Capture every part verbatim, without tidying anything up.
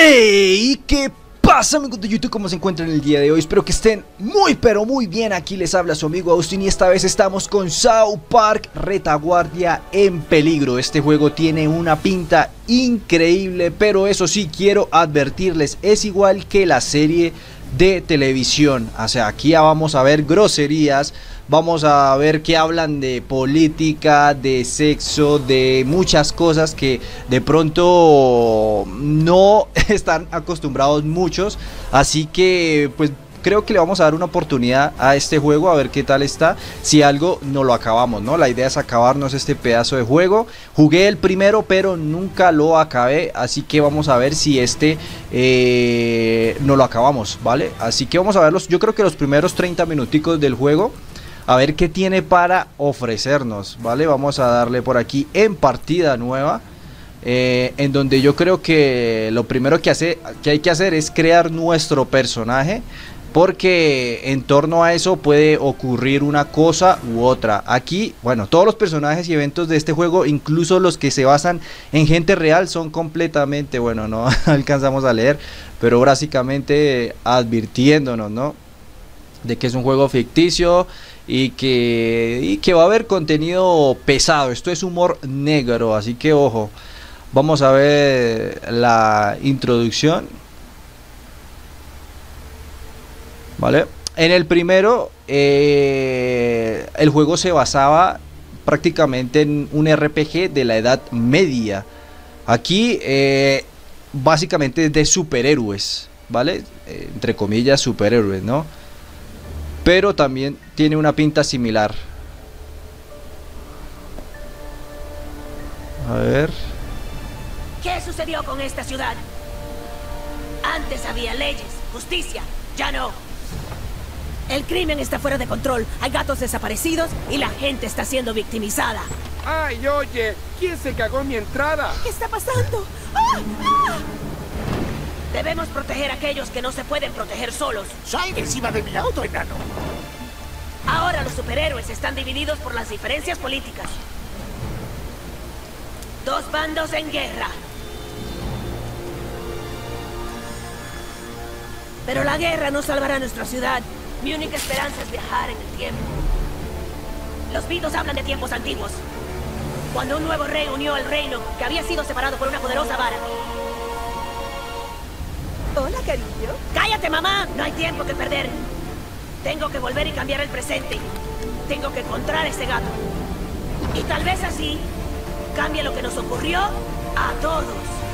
¡Hey! ¿Qué pasa, amigos de YouTube? ¿Cómo se encuentran el día de hoy? Espero que estén muy pero muy bien. Aquí les habla su amigo Austin y esta vez estamos con South Park Retaguardia en Peligro. Este juego tiene una pinta increíble, pero eso sí, quiero advertirles, es igual que la serie de televisión. O sea, aquí ya vamos a ver groserías, vamos a ver que hablan de política, de sexo, de muchas cosas que de pronto no están acostumbrados muchos. Así que pues creo que le vamos a dar una oportunidad a este juego, a ver qué tal está. Si algo, no lo acabamos, ¿no? La idea es acabarnos este pedazo de juego. Jugué el primero, pero nunca lo acabé. Así que vamos a ver si este eh, no lo acabamos, ¿vale? Así que vamos a ver los, yo creo que los primeros treinta minuticos del juego, a ver qué tiene para ofrecernos, ¿vale? Vamos a darle por aquí en partida nueva. Eh, en donde yo creo que lo primero que, hace, que hay que hacer es crear nuestro personaje, porque en torno a eso puede ocurrir una cosa u otra. Aquí, bueno, todos los personajes y eventos de este juego, incluso los que se basan en gente real, son completamente, bueno, no alcanzamos a leer, pero básicamente advirtiéndonos, ¿no?, de que es un juego ficticio y que, y que va a haber contenido pesado. Esto es humor negro, así que ojo. Vamos a ver la introducción. Vale. En el primero, eh, el juego se basaba prácticamente en un R P G de la Edad Media. Aquí, eh, básicamente es de superhéroes, ¿vale? Eh, entre comillas, superhéroes, ¿no? Pero también tiene una pinta similar. A ver. ¿Qué sucedió con esta ciudad? Antes había leyes, justicia, ya no. El crimen está fuera de control, hay gatos desaparecidos y la gente está siendo victimizada. Ay, oye, ¿quién se cagó en mi entrada? ¿Qué está pasando? ¡Ah! ¡Ah! Debemos proteger a aquellos que no se pueden proteger solos. ¡Sal encima de mi auto, enano! Ahora los superhéroes están divididos por las diferencias políticas. Dos bandos en guerra. Pero la guerra no salvará nuestra ciudad. Mi única esperanza es viajar en el tiempo. Los mitos hablan de tiempos antiguos, cuando un nuevo rey unió al reino que había sido separado por una poderosa vara. Hola, cariño. ¡Cállate, mamá! No hay tiempo que perder. Tengo que volver y cambiar el presente. Tengo que encontrar a ese gato. Y tal vez así cambie lo que nos ocurrió a todos.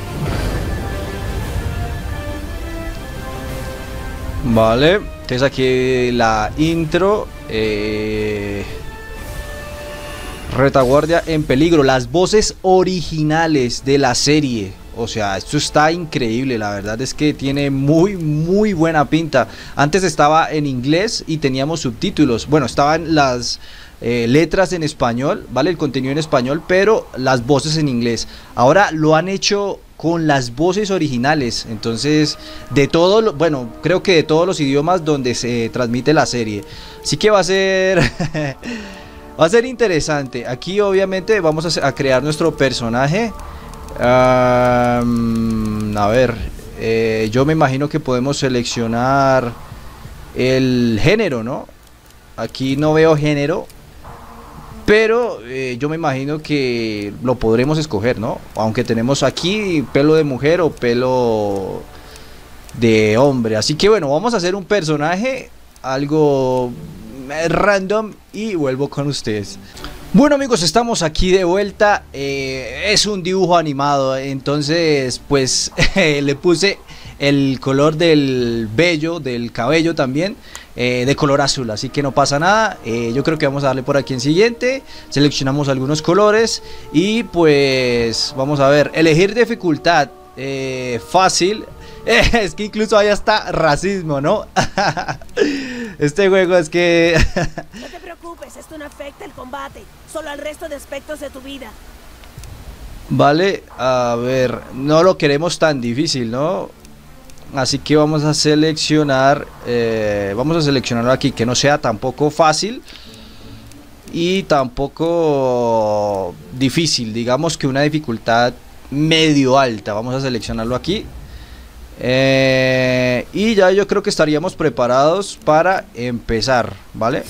Vale, entonces aquí la intro. eh, Retaguardia en Peligro. Las voces originales de la serie. O sea, esto está increíble, la verdad es que tiene muy muy buena pinta. Antes estaba en inglés y teníamos subtítulos. Bueno, estaban las eh, letras en español, ¿vale? El contenido en español, pero las voces en inglés. Ahora lo han hecho con las voces originales. Entonces, de todo, lo, bueno, creo que de todos los idiomas donde se transmite la serie. Así que va a ser... va a ser interesante. Aquí obviamente vamos a, a crear nuestro personaje. Um, a ver, eh, yo me imagino que podemos seleccionar el género, ¿no? Aquí no veo género, pero eh, yo me imagino que lo podremos escoger, ¿no? Aunque tenemos aquí pelo de mujer o pelo de hombre. Así que bueno, vamos a hacer un personaje algo random y vuelvo con ustedes. Bueno, amigos, estamos aquí de vuelta. eh, Es un dibujo animado, entonces pues le puse el color del vello, del cabello también, eh, de color azul, así que no pasa nada. eh, Yo creo que vamos a darle por aquí en siguiente. Seleccionamos algunos colores y pues vamos a ver, elegir dificultad eh, fácil. eh, Es que incluso ahí está racismo, ¿no? Este juego es que... No te preocupes, esto no afecta el combate, solo al resto de aspectos de tu vida. Vale, a ver, no lo queremos tan difícil, ¿no? Así que vamos a seleccionar, eh, vamos a seleccionarlo aquí, que no sea tampoco fácil y tampoco difícil, digamos que una dificultad medio alta. Vamos a seleccionarlo aquí Eh, y ya yo creo que estaríamos preparados para empezar, ¿vale?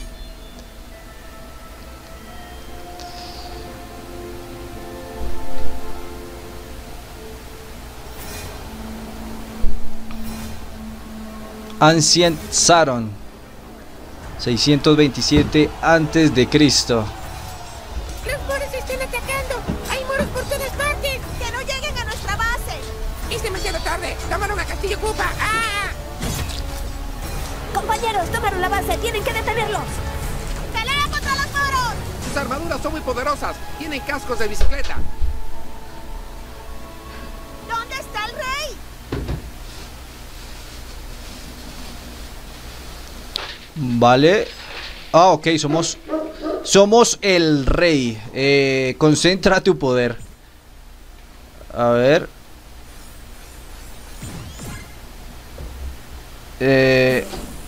Ancient Saron, seiscientos veintisiete antes de Cristo. ¡Los moros están atacando! ¡Hay moros por todas partes! ¡Que no lleguen a nuestra base! Es demasiado tarde. Tomaron a Castillo Koopa. ¡Ah! Compañeros, tomaron la base. Tienen que detenerlos. ¡Pelea contra los moros! Sus armaduras son muy poderosas. Tienen cascos de bicicleta. ¿Dónde está el rey? Vale. Ah, ok, somos Somos el rey. eh, Concentra tu poder. A ver. Eh...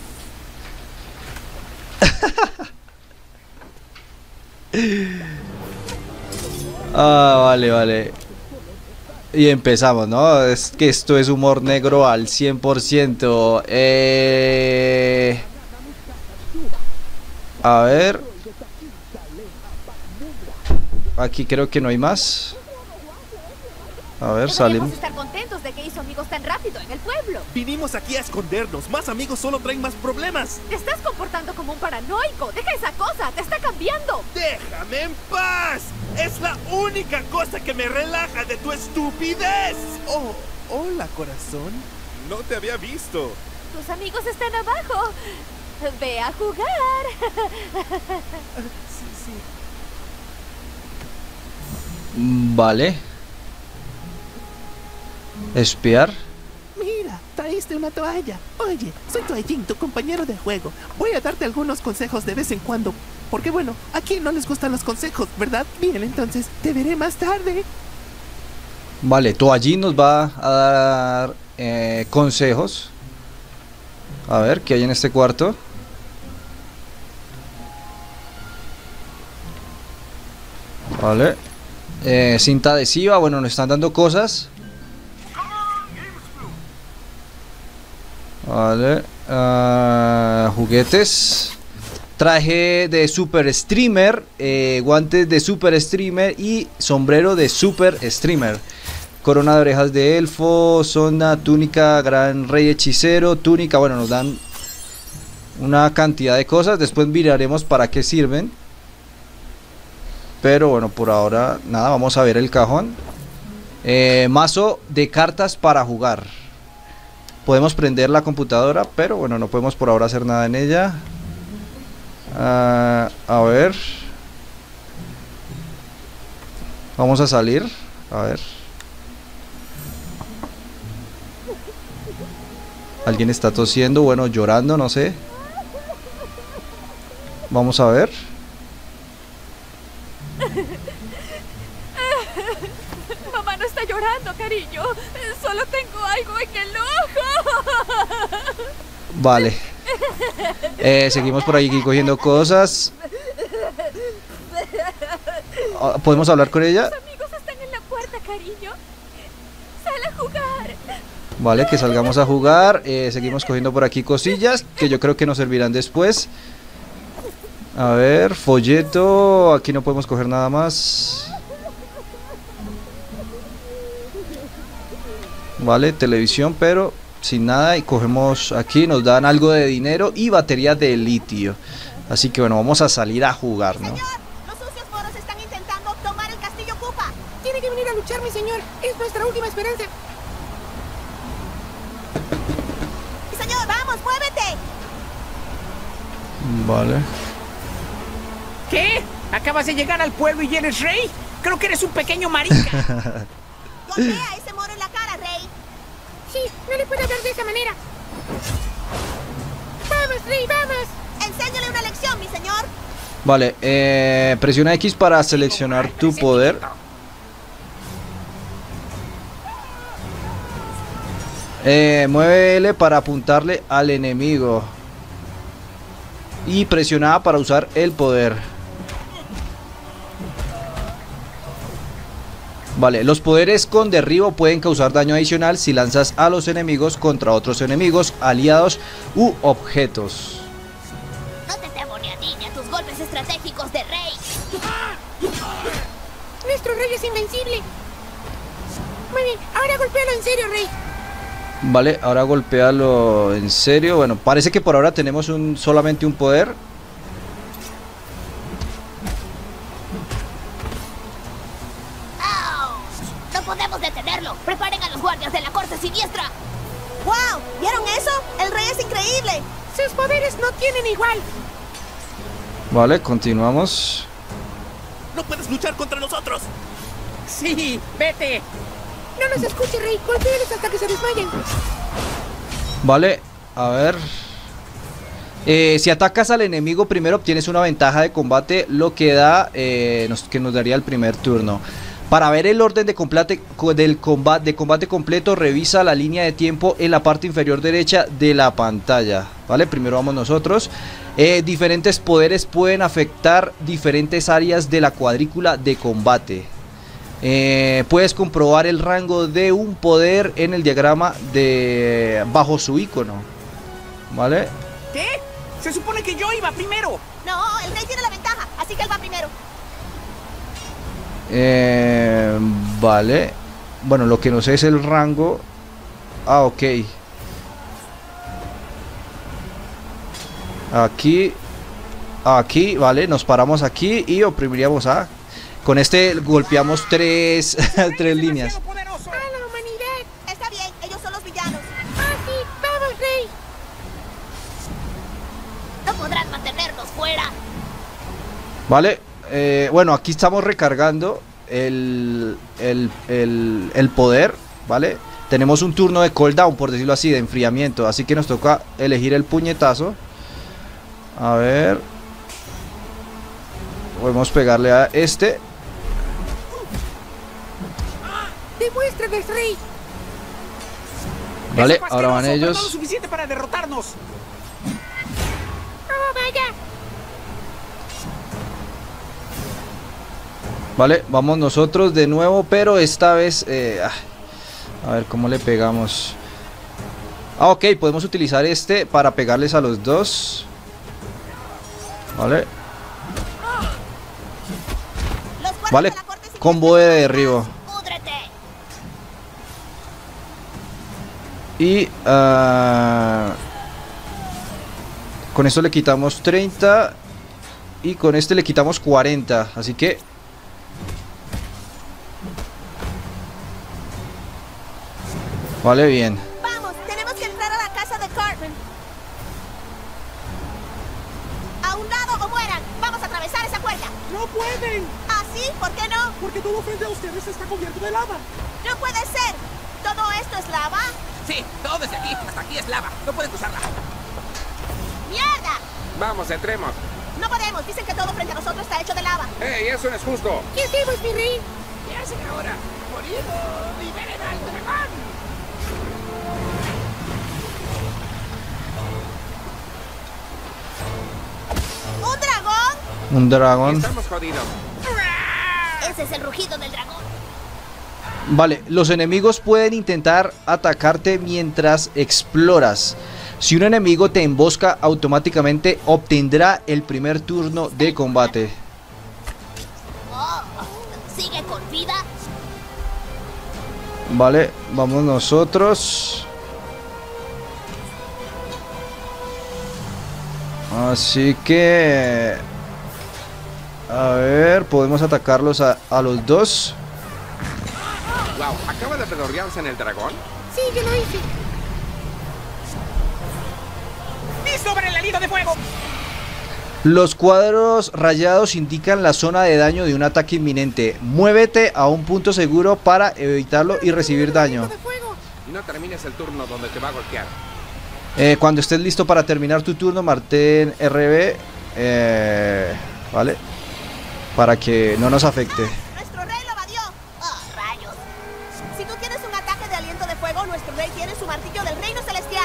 Ah, vale, vale. Y empezamos, ¿no? Es que esto es humor negro al cien por ciento. Eh... A ver. Aquí creo que no hay más. A ver, salimos. Debemos estar contentos de que hizo amigos tan rápido en el pueblo. Vinimos aquí a escondernos. Más amigos solo traen más problemas. Te estás comportando como un paranoico. Deja esa cosa, te está cambiando. ¡Déjame en paz! Es la única cosa que me relaja de tu estupidez. Oh, hola, corazón. No te había visto. Tus amigos están abajo. Ve a jugar. Sí, sí. Vale. Espiar. Mira, traíste una toalla. Oye, soy Toallín, tu compañero de juego. Voy a darte algunos consejos de vez en cuando. Porque bueno, a quién no les gustan los consejos, ¿verdad? Bien, entonces, te veré más tarde. Vale, Toallín nos va a dar eh, consejos. A ver, ¿qué hay en este cuarto? Vale. Eh, cinta adhesiva, bueno, nos están dando cosas. Vale. Uh, juguetes. Traje de super streamer. Eh, guantes de super streamer. Y sombrero de super streamer. Corona de orejas de elfo. Sonda, túnica, gran rey hechicero. Túnica, bueno, nos dan una cantidad de cosas. Después miraremos para qué sirven. Pero bueno, por ahora nada, vamos a ver el cajón. eh, Mazo de cartas para jugar. Podemos prender la computadora, pero bueno, no podemos por ahora hacer nada en ella. uh, A ver. Vamos a salir. A ver. Alguien está tosiendo, bueno, llorando, no sé. Vamos a ver. Mamá no está llorando, cariño. Solo tengo algo en el ojo. Vale. eh, Seguimos por aquí cogiendo cosas. ¿Podemos hablar con ella? Tus amigos están en la puerta, cariño. Sal a jugar. Vale, que salgamos a jugar. eh, Seguimos cogiendo por aquí cosillas que yo creo que nos servirán después. A ver, folleto. Aquí no podemos coger nada más. Vale, televisión, pero sin nada. Y cogemos aquí, nos dan algo de dinero y batería de litio. Así que bueno, vamos a salir a jugar, ¿no? Señor, los sucios moros están intentando tomar el castillo Koopa. Tiene que venir a luchar, mi señor. Es nuestra última esperanza. Señor, vamos, muévete. Vale. ¿Qué? ¿Acabas de llegar al pueblo y eres rey? Creo que eres un pequeño marica. Golpea a ese moro en la cara, rey. Sí, no le puedo hablar de esa manera. Vamos, rey, vamos. Enséñale una lección, mi señor. Vale, eh, presiona X para seleccionar tu poder. Eh, mueve L para apuntarle al enemigo. Y presiona A para usar el poder. Vale, los poderes con derribo pueden causar daño adicional si lanzas a los enemigos contra otros enemigos, aliados u objetos. No te temo ni a ti ni a tus golpes estratégicos de rey. Nuestro rey es invencible. Muy bien, ahora golpéalo en serio, rey. Vale, ahora golpealo en serio. Bueno, parece que por ahora tenemos un, solamente un poder. No podemos detenerlo. Preparen a los guardias de la corte siniestra. ¡Wow! ¿Vieron eso? El rey es increíble. Sus poderes no tienen igual. Vale, continuamos. ¡No puedes luchar contra nosotros! Sí, vete. No nos escuche, rey. Golpéalos hasta que se desmayen. Vale, a ver. Eh, si atacas al enemigo primero obtienes una ventaja de combate, lo que da eh, nos, que nos daría el primer turno. Para ver el orden de combate, del combate, de combate completo, revisa la línea de tiempo en la parte inferior derecha de la pantalla. Vale, primero vamos nosotros. Eh, diferentes poderes pueden afectar diferentes áreas de la cuadrícula de combate. Eh, puedes comprobar el rango de un poder en el diagrama de bajo su icono. ¿Vale? ¿Qué? Se supone que yo iba primero. No, el rey tiene la ventaja, así que él va primero. Eh, vale. Bueno, lo que no sé es el rango. Ah, ok. Aquí. Aquí, vale, nos paramos aquí y oprimiríamos A. Con este golpeamos tres, tres líneas. ¡A la humanidad! Está bien, ellos son los villanos. ¡Ah, sí! ¡Vamos, rey! No podrán mantenernos fuera. Vale, eh, bueno, aquí estamos recargando el, el, el, el poder, ¿vale? Tenemos un turno de cooldown, por decirlo así, de enfriamiento. Así que nos toca elegir el puñetazo. A ver. Podemos pegarle a este. ¡Demuéstrales, rey! Vale, Ese ahora van asqueroso, pero ellos. no lo suficiente para derrotarnos. ¡Oh, vaya! Vale, vamos nosotros de nuevo, pero esta vez eh, a ver cómo le pegamos. Ah, ok, podemos utilizar este para pegarles a los dos. Vale. Vale, combo de derribo. Y uh, con esto le quitamos treinta. Y con este le quitamos cuarenta. Así que vale, bien. Vamos, tenemos que entrar a la casa de Cartman. A un lado o mueran. Vamos a atravesar esa puerta. ¡No pueden! ¿Ah, sí? ¿Por qué no? Porque todo frente a ustedes está cubierto de lava. ¡No puede ser! ¿Todo esto es lava? Sí, todo desde aquí hasta aquí es lava. No pueden cruzarla. ¡Mierda! Vamos, entremos. No podemos. Dicen que todo frente a nosotros está hecho de lava. ¡Ey, eso no es justo! ¿Qué hacemos, mi rey? ¿Qué hacen ahora? ¡Morir! ¡Liberen al dragón! ¿Un dragón? Un dragón. Estamos jodidos. Ese es el rugido del dragón. Vale, los enemigos pueden intentar atacarte mientras exploras. Si un enemigo te embosca, automáticamente obtendrá el primer turno de combate. Oh, ¿sigue con vida? Vale, vamos nosotros. Así que a ver, podemos atacarlos a, a los dos. Wow, ¿acaba de pedorrearse en el dragón? Sí, yo lo hice. ¡Y sobre el alito de fuego! Los cuadros rayados indican la zona de daño de un ataque inminente. Muévete a un punto seguro para evitarlo y recibir daño. Y no termines el turno donde te va a golpear. Eh, cuando estés listo para terminar tu turno, mantén R B, eh, ¿vale? Para que no nos afecte. Nuestro rey lo evadió. Oh, rayos. Si tú tienes un ataque de aliento de fuego, nuestro rey tiene su martillo del reino celestial.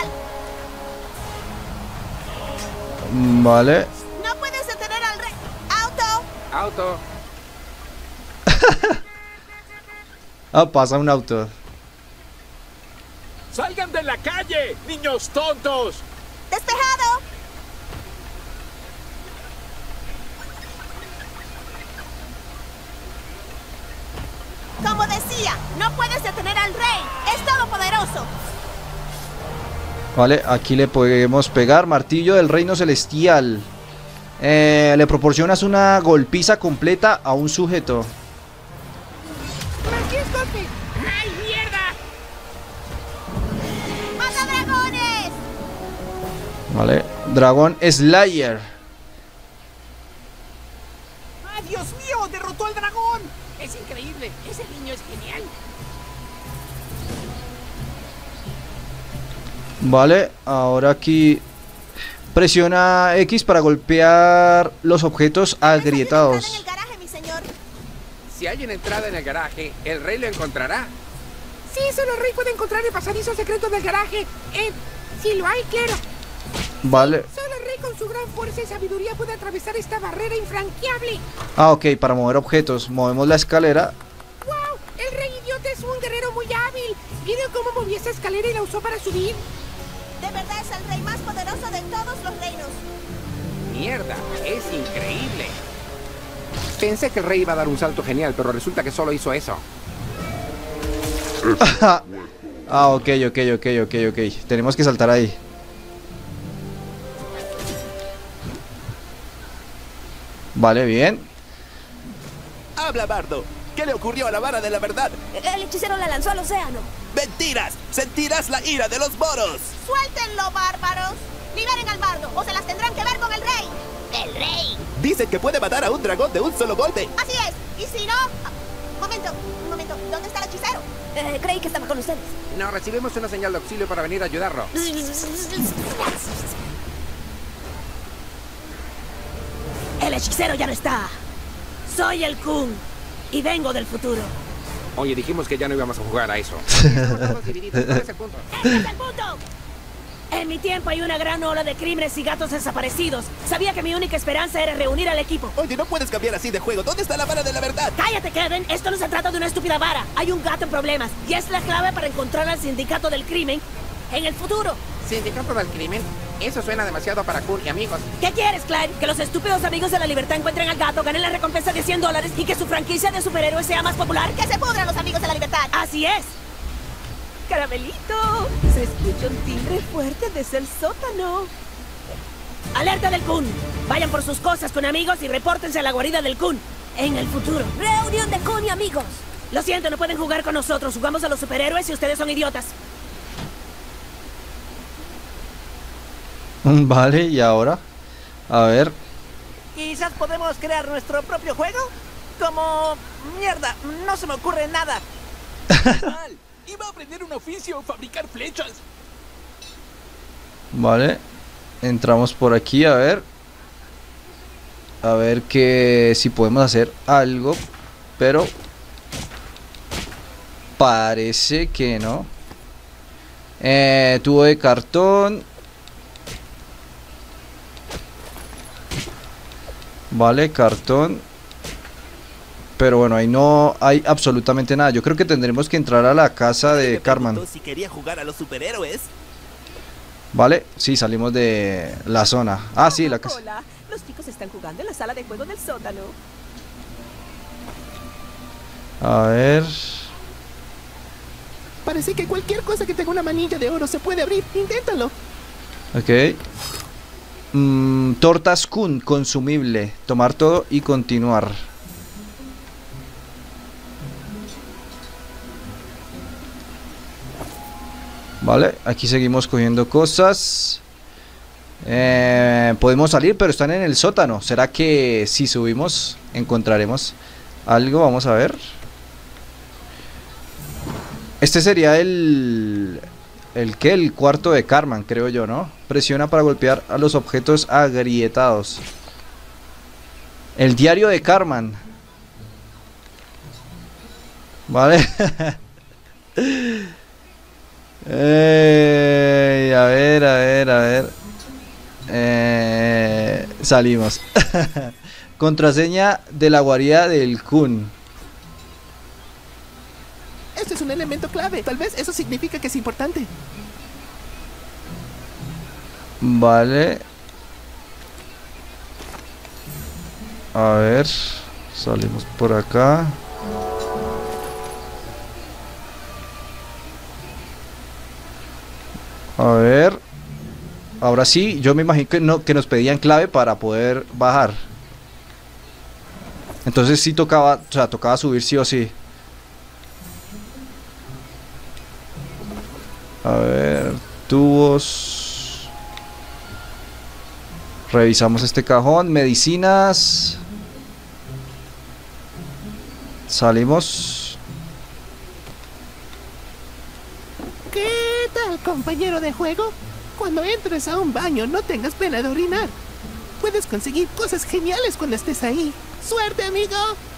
Vale. No puedes detener al rey. ¡Auto! Auto. Ah, pasa un auto. ¡Salgan de la calle, niños tontos! ¡Despejado! Como decía, no puedes detener al rey. Es todopoderoso. Vale, aquí le podemos pegar. Martillo del reino celestial. Eh, le proporcionas una golpiza completa a un sujeto. ¡Más diez golpes! ¡Ay, mierda! ¡Mata dragones! Vale, dragón Slayer. ¡Ay, Dios mío! ¡Derrotó al dragón! Es increíble. Ese niño es genial. Vale, ahora aquí presiona X para golpear los objetos agrietados. En el garaje, mi señor. Si hay una entrada en el garaje, el rey lo encontrará. Sí, solo el rey puede encontrar el pasadizo secreto del garaje. Eh, si lo hay, claro. Vale. Solo el rey con su gran fuerza y sabiduría puede atravesar esta barrera infranqueable. Ah, ok, para mover objetos. Movemos la escalera. ¡Wow! El rey idiota es un guerrero muy hábil. ¿Vieron cómo movió esa escalera y la usó para subir? De verdad es el rey más poderoso de todos los reinos. ¡Mierda! ¡Es increíble! Pensé que el rey iba a dar un salto genial, pero resulta que solo hizo eso. Ah, ok, ok, ok, ok, ok. Tenemos que saltar ahí. Vale, bien. Habla, Bardo. ¿Qué le ocurrió a la vara de la verdad? El hechicero la lanzó al océano. ¡Mentiras! ¡Sentirás la ira de los moros! ¡Suéltenlo, bárbaros! ¡Liberen al bardo o se las tendrán que ver con el rey! ¡El rey! Dicen que puede matar a un dragón de un solo golpe. Así es. Y si no... Ah, momento, un momento. ¿Dónde está el hechicero? Eh, creí que estaba con ustedes. No, recibimos una señal de auxilio para venir a ayudarlo. El hechicero ya no está. Soy el Kun y vengo del futuro. Oye, dijimos que ya no íbamos a jugar a eso. Estamos divididos. ¿Cuál es el punto? ¡Este es el punto! En mi tiempo hay una gran ola de crímenes y gatos desaparecidos. Sabía que mi única esperanza era reunir al equipo. Oye, no puedes cambiar así de juego. ¿Dónde está la vara de la verdad? ¡Cállate, Kevin! Esto no se trata de una estúpida vara. Hay un gato en problemas y es la clave para encontrar al sindicato del crimen en el futuro. ¿Sindicato del crimen? Eso suena demasiado para Kun y amigos. ¿Qué quieres, Clyde? ¿Que los estúpidos amigos de la libertad encuentren al gato, ganen la recompensa de cien dólares y que su franquicia de superhéroes sea más popular? ¡Que se pudran los amigos de la libertad! ¡Así es! ¡Caramelito! Se escucha un timbre fuerte desde el sótano. ¡Alerta del Kun! Vayan por sus cosas con amigos y repórtense a la guarida del Kun en el futuro. ¡Reunión de Kun y amigos! Lo siento, no pueden jugar con nosotros. Jugamos a los superhéroes y ustedes son idiotas. Vale, y ahora, a ver. Quizás podemos crear nuestro propio juego. Como... mierda, no se me ocurre nada. Mal. Iba a aprender un oficio, fabricar flechas. Vale, entramos por aquí, a ver. A ver que si podemos hacer algo, pero parece que no. Eh, tubo de cartón. Vale, cartón. Pero bueno, ahí no hay absolutamente nada. Yo creo que tendremos que entrar a la casa de Cartman. Si quería jugar a los superhéroes. Vale, sí, salimos de la zona. Ah, sí, la casa. Hola, los chicos están jugando en la sala de juego del sótano. A ver. Parece que cualquier cosa que tenga una manilla de oro se puede abrir. Inténtalo. Ok. Mm, tortas Kun, consumible. Tomar todo y continuar. Vale, aquí seguimos cogiendo cosas. eh, Podemos salir, pero están en el sótano. ¿Será que si subimos encontraremos algo? Vamos a ver. Este sería el... ¿El qué? El cuarto de Cartman, creo yo, ¿no? Presiona para golpear a los objetos agrietados. El diario de Cartman. Vale. Ey, a ver, a ver, a ver. Eh, salimos. Contraseña de la guarida del Kun. es un elemento clave. Tal vez eso significa que es importante. Vale. A ver, salimos por acá. A ver. Ahora sí, yo me imagino que, no, que nos pedían clave para poder bajar. Entonces sí tocaba, o sea, tocaba subir sí o sí. A ver, tubos. Revisamos este cajón, medicinas. Salimos. ¿Qué tal, compañero de juego? Cuando entres a un baño, no tengas pena de orinar. Puedes conseguir cosas geniales cuando estés ahí. ¡Suerte, amigo!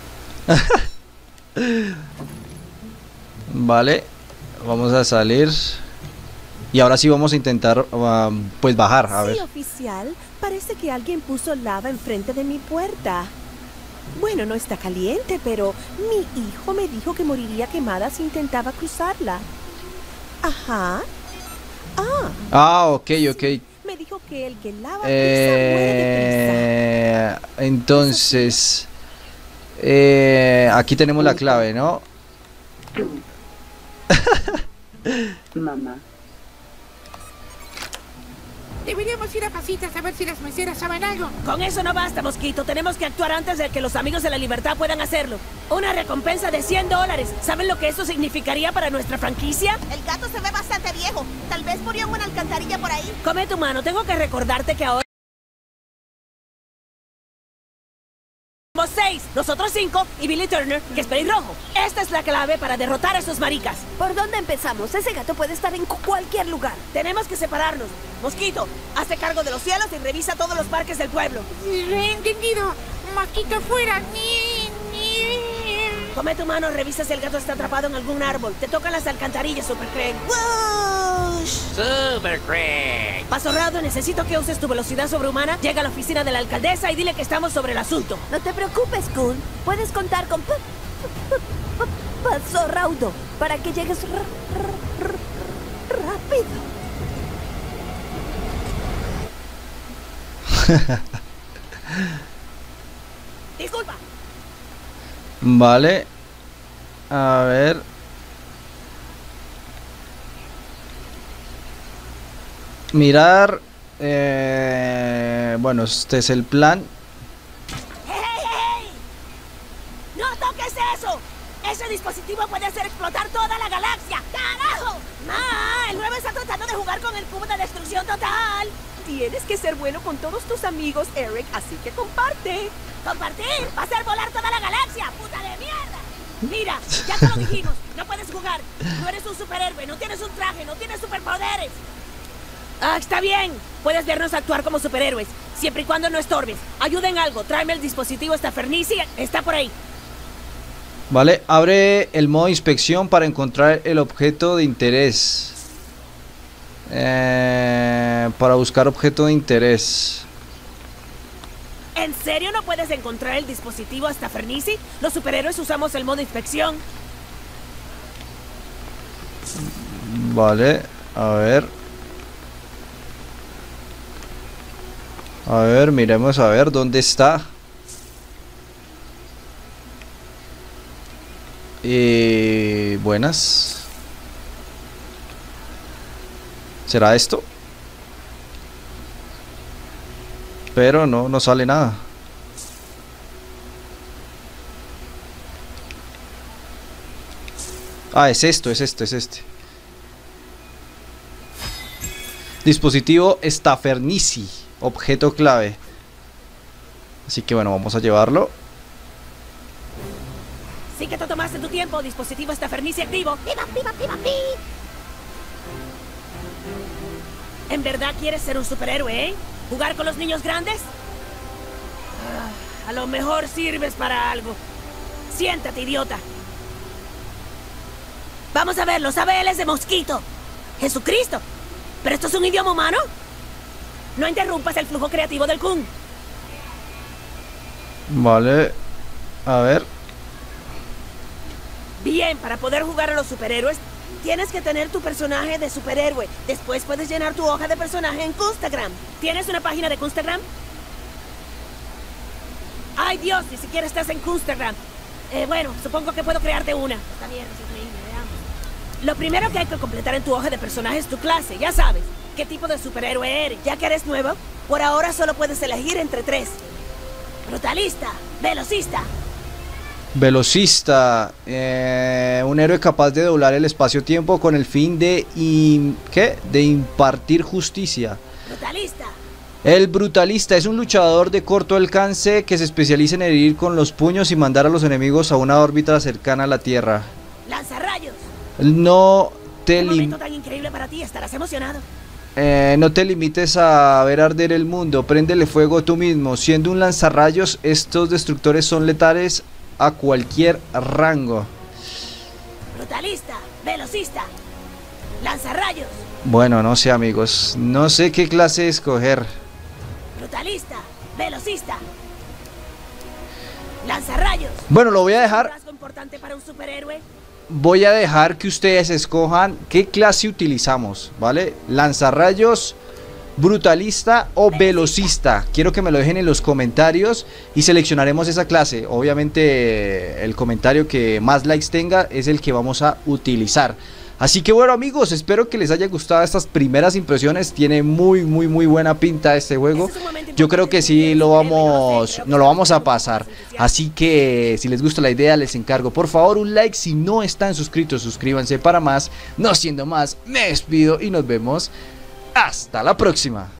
Vale, vamos a salir. Y ahora sí vamos a intentar, uh, pues bajar, a ver. Sí, oficial. Parece que alguien puso lava enfrente de mi puerta. Bueno, no está caliente, pero mi hijo me dijo que moriría quemada si intentaba cruzarla. Ajá. Ah. Ah, ok, ok. Me dijo que el que lava eh, pizza muere de prisa. Entonces, eh, aquí tenemos la clave, ¿no? Mamá. Deberíamos ir a Pasitas a ver si las meseras saben algo. Con eso no basta, Mosquito. Tenemos que actuar antes de que los amigos de la libertad puedan hacerlo. Una recompensa de cien dólares. ¿Saben lo que eso significaría para nuestra franquicia? El gato se ve bastante viejo. Tal vez murió en una alcantarilla por ahí. Come tu mano. Tengo que recordarte que ahora somos seis, nosotros cinco y Billy Turner, que es pelirrojo. Esta es la clave para derrotar a esos maricas. ¿Por dónde empezamos? Ese gato puede estar en cualquier lugar. Tenemos que separarnos. Mosquito, hazte cargo de los cielos y revisa todos los parques del pueblo. Reentendido. Mosquito fuera. Come tu mano, revisa si el gato está atrapado en algún árbol. Te tocan las alcantarillas, Super Craig. Super Craig. Paso Rado, necesito que uses tu velocidad sobrehumana. Llega a la oficina de la alcaldesa y dile que estamos sobre el asunto. No te preocupes, Cool. Puedes contar con P- P- P- Paso Raudo para que llegues r- r- r- rápido. Disculpa. Vale. A ver. Mirar. Eh, bueno, este es el plan. ¡Hey, hey, hey! ¡No toques eso! ¡Ese dispositivo puede hacer explotar toda la galaxia! ¡Carajo! ¡Ma! El nueve está tratando de jugar con el cubo de destrucción total. Tienes que ser bueno con todos tus amigos, Eric, así que comparte. ¡Compartir! ¡Va a hacer volar toda la galaxia! ¡Puta de mierda! Mira, ya te lo dijimos. No puedes jugar. No eres un superhéroe, no tienes un traje, no tienes superpoderes. Ah, está bien. Puedes vernos actuar como superhéroes, siempre y cuando no estorbes. Ayuda en algo. Tráeme el dispositivo Stafernici. Está por ahí. Vale, abre el modo inspección para encontrar el objeto de interés. Eh, para buscar objeto de interés. ¿En serio no puedes encontrar el dispositivo Stafernici? Los superhéroes usamos el modo inspección. Vale, a ver. A ver, miremos a ver dónde está. Y buenas. ¿Será esto? Pero no, no sale nada. Ah, es esto, es esto, es este. Dispositivo Stafernici. Objeto clave. Así que bueno, vamos a llevarlo. Sí que te tomaste tu tiempo. Dispositivo Stafernici activo. ¡Pipa, pipa, pipa, pi! ¿En verdad quieres ser un superhéroe, eh? ¿Jugar con los niños grandes? Ah, a lo mejor sirves para algo. Siéntate, idiota. Vamos a ver, los A B Ls de Mosquito. ¡Jesucristo! ¿Pero esto es un idioma humano? No interrumpas el flujo creativo del Kun. Vale. A ver. Bien, para poder jugar a los superhéroes, tienes que tener tu personaje de superhéroe. Después puedes llenar tu hoja de personaje en Instagram. ¿Tienes una página de Instagram? ¡Ay, Dios! Ni siquiera estás en Instagram. Eh, bueno, supongo que puedo crearte una. Está bien, es increíble, veamos. Lo primero que hay que completar en tu hoja de personaje es tu clase, ya sabes. ¿Qué tipo de superhéroe eres? Ya que eres nuevo, por ahora solo puedes elegir entre tres. Brutalista, velocista. Velocista, eh, un héroe capaz de doblar el espacio-tiempo con el fin de, im- ¿qué? de impartir justicia. Brutalista. El brutalista es un luchador de corto alcance que se especializa en herir con los puños y mandar a los enemigos a una órbita cercana a la Tierra. Lanzarrayos. No te, Un lim- momento tan increíble para ti, estarás emocionado. eh, no te limites a ver arder el mundo, préndele fuego tú mismo. Siendo un lanzarrayos, estos destructores son letales a cualquier rango. Brutalista, velocista. Lanzarrayos. Bueno, no sé, amigos, no sé qué clase escoger. Brutalista, velocista. Lanzarrayos. Bueno, lo voy a dejar. ¿Un rasgo importante para un superhéroe? Voy a dejar que ustedes escojan qué clase utilizamos, ¿vale? Lanzarrayos, brutalista o velocista. Quiero que me lo dejen en los comentarios y seleccionaremos esa clase. Obviamente el comentario que más likes tenga es el que vamos a utilizar. Así que bueno, amigos, espero que les haya gustado estas primeras impresiones. Tiene muy muy muy buena pinta este juego. Yo creo que sí lo vamos, no lo vamos a pasar. Así que si les gusta la idea, les encargo por favor un like. Si no están suscritos, suscríbanse para más. No siendo más, me despido y nos vemos hasta la próxima.